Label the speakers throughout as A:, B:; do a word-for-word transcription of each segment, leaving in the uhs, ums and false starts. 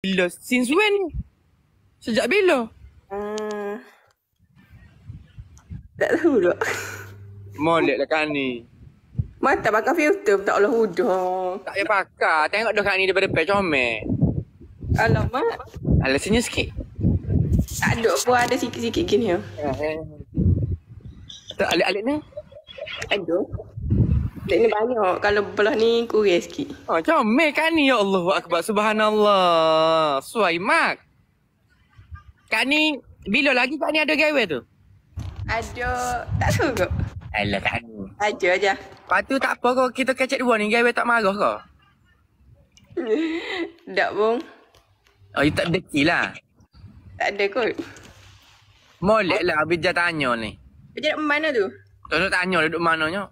A: Bila? Since when? Sejak bila?
B: Uh, tak tahu tak.
A: Molek lah Kak Ni.
B: Mata pakai filter tak boleh hudah.
A: Tak payah pakai. Tengok dah Kak Ni daripada depan comel.
B: Alamak.
A: Alah senyum sikit.
B: Tak ada pun ada sikit-sikit gini ya.
A: Tak alik-alik ni?
B: Ada. Dia ni banyak. Kalau belah ni kurang sikit.
A: Oh, comel Kak Ni. Ya Allah Akbar. Subhanallah. Suai mak. Kak Ni, bila lagi Kak Ni ada gawe tu?
B: Ada. Tak tahu kok.
A: Alah Kak Ni.
B: Ada aja.
A: Lepas tu tak apa kau kita kecek dua ni gawe tak marah kau?
B: Tak pun.
A: Oh, you tak deki lah.
B: Tak ada kot.
A: Molek lah habis dia tanya ni.
B: Kerja nak mana tu?
A: Tak nak tanya duduk mananya.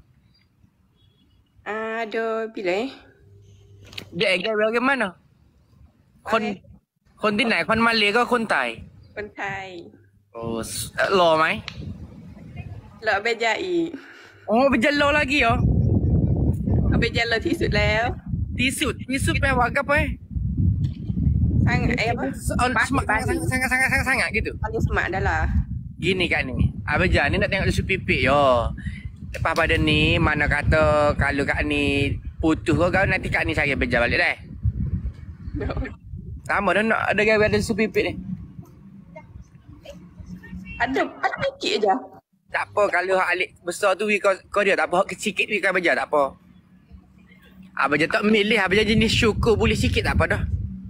B: Uh, ada bila eh?
A: Dia gawe orang mana? Kon
B: Okay.
A: คนที่ไหนคนมาเลก็คนไทย
B: คนไทย
A: โอ้รอไหม
B: เราเอาไปยาอีก
A: โอ้เป็นจะรอลากี้เหรอ
B: เอาไปยาเราที่สุดแล้ว
A: ที่สุดที่สุดแปลว่าapa eh
B: sangat eh apa
A: sangat sangat sangat sangat sangat gitu
B: paling smart dah lah.
A: Gini Kak Ni, Abang ni nak tengok lusu pipik yo. Lepas pada ni mana kata kalau Kak Ni putus kau kau nanti Kak Ni cari beja balik dah. Sama dah nak ada gawe ada lusu pipik ni.
B: Ada ada sikit aja.
A: Tak apa kalau hak alik besar tu kau kau dia tak apa hak kecil sikit kau beja tak apa. Abang tak milih abang jenis syukur boleh sikit tak apa dah.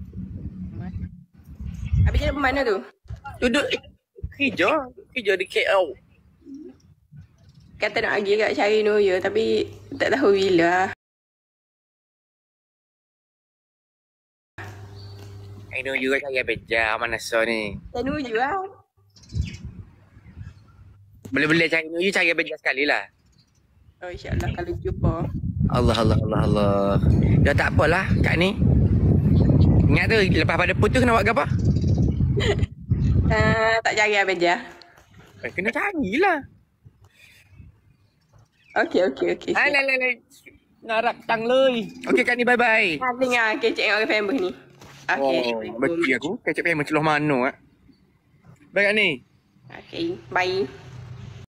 B: Habis dia mana tu?
A: Duduk kerja, kerja di K L.
B: Kata nak pergi kat cari Noya tapi tak tahu bila.
A: I know you cari beja mana so ni.
B: Tak Noya lah.
A: Boleh-boleh cari you cari beja sekali lah.
B: Oh insyaAllah kalau jumpa.
A: Allah Allah Allah Allah. Ya tak apalah Kak Ni. Ingat tu lepas pada putus kena buat apa?
B: Uh, tak cari apa je.
A: Eh, kena carilah.
B: Okey okey okey.
A: Ah, lai lai lai. Narak tang lei. Okey Kak Ni bye bye.
B: Ha dengar kecek orang famous ni. Okey.
A: Oh, bagi aku kecap yang menceluh mana ah. Baik Kak Ni.
B: Okey, bye.